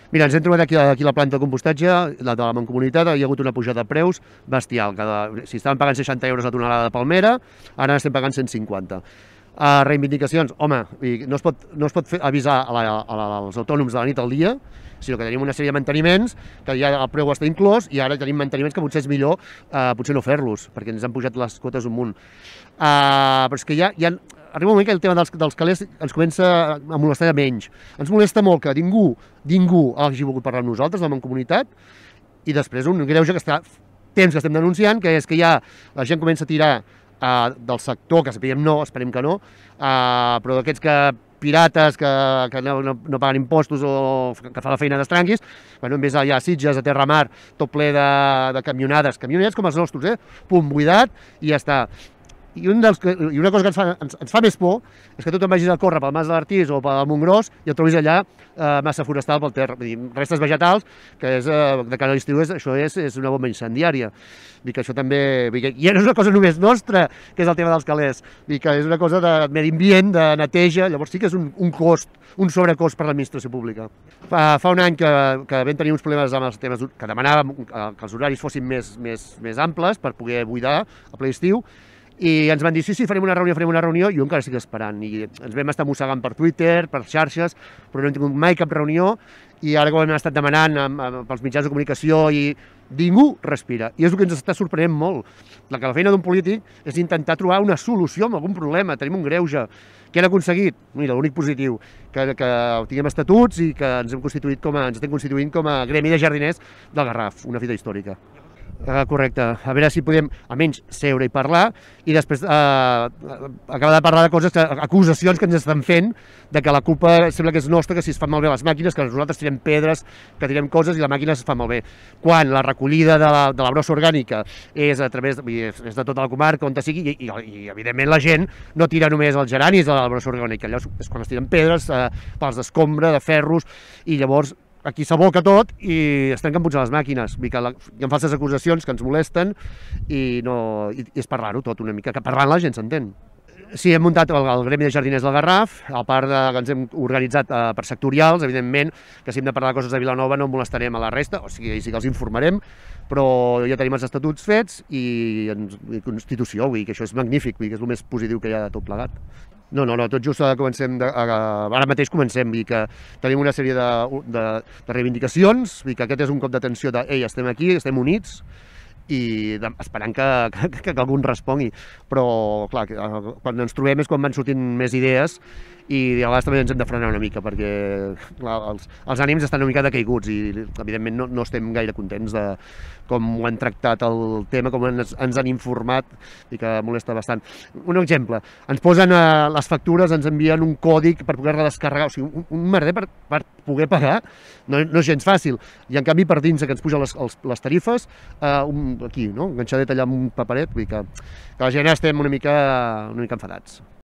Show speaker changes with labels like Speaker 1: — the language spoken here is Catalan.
Speaker 1: Mira, ens hem trobat aquí a la planta de compostatge, la de la Mancomunitat, hi ha hagut una pujada de preus bestial. Si estaven pagant 60 euros la tonelada de palmera, ara estem pagant 150. Reivindicacions, home, no es pot avisar als autònoms de la nit al dia, sinó que tenim una sèrie de manteniments, que ja el preu està inclòs, i ara tenim manteniments que potser és millor potser no fer-los, perquè ens han pujat les quotes un munt. Però és que arriba un moment que el tema dels calés ens comença a molestar menys. Ens molesta molt que ningú hagi volgut parlar amb nosaltres, la Mancomunitat, i després un greuge que temps que estem denunciant, que és que ja la gent comença a tirar del sector, que sapiguem no, esperem que no, però d'aquests pirates que no paguen impostos o que fa la feina d'estranquis, en vez d'allà a Sitges, a Terramar, tot ple de camionades, camionets com els nostres, pum, buidat, i ja està. I una cosa que ens fa més por és que tu te'n vagis a córrer pel Mas de l'Artís o pel Montgròs i et trobis allà massa forestal pel terra, restes vegetals, que de cara a l'estiu això és una bomba incendiària. Que això també... I no és una cosa només nostra, que és el tema dels calés, que és una cosa de medi ambient, de neteja, llavors sí que és un cost, un sobrecost per l'administració pública. Fa un any que vam tenir uns problemes amb els temes que demanàvem que els horaris fossin més amples per poder buidar a ple estiu, i ens van dir, sí, farem una reunió, i jo encara estic esperant. I ens vam estar mossegant per Twitter, per xarxes, però no hem tingut mai cap reunió, i ara que ho hem estat demanant pels mitjans de comunicació, i ningú respira. I és el que ens està sorprenent molt. Que la feina d'un polític és intentar trobar una solució a algun problema, tenim un greuge. Què han aconseguit? Mira, l'únic positiu, que tinguem estatuts i que ens estem constituint com a gremi de jardiners del Garraf, una fita històrica. Correcte, a veure si podem almenys seure i parlar i després acabar de parlar de coses, acusacions que ens estan fent de que la culpa sembla que és nostra, que si es fan malbé les màquines, que nosaltres tirem pedres, que tirem coses i la màquina es fa malbé. Quan la recollida de la brossa orgànica és de tota la comarca, on sigui, i evidentment la gent no tira només els geranis de la brossa orgànica, allò és quan es tiren pedres, pals d'escombra, de ferros, i llavors aquí s'aboca tot i es trenquen punts a les màquines. Hi ha falses acusacions que ens molesten i és parlar-ho tot una mica, que parlant la gent s'entén. Sí, hem muntat el Gremi de Jardiners del Garraf, a part que ens hem organitzat per sectorials, evidentment, que si hem de parlar de coses de Vilanova no molestarem a la resta, o sigui, sí que els informarem, però ja tenim els estatuts fets i Constitució, vull dir que això és magnífic, vull dir que és el més positiu que hi ha de tot plegat. No, tot just ara mateix comencem, vull dir que tenim una sèrie de reivindicacions, vull dir que aquest és un cop d'atenció de ei, estem aquí, estem units, i esperant que algú ens respongui. Però, clar, quan ens trobem és quan van sortint més idees i a vegades també ens hem de frenar una mica perquè els ànims estan una mica decaiguts i evidentment no estem gaire contents de com ho han tractat el tema, com ens han informat i que molesta bastant. Un exemple, ens posen les factures, ens envien un còdig per poder redescarregar, o sigui, un merder per poder pagar, no és gens fàcil, i en canvi per dins que ens pugen les tarifes, aquí, enganxadet allà amb un paperet, vull dir que la gent estem una mica enfadats.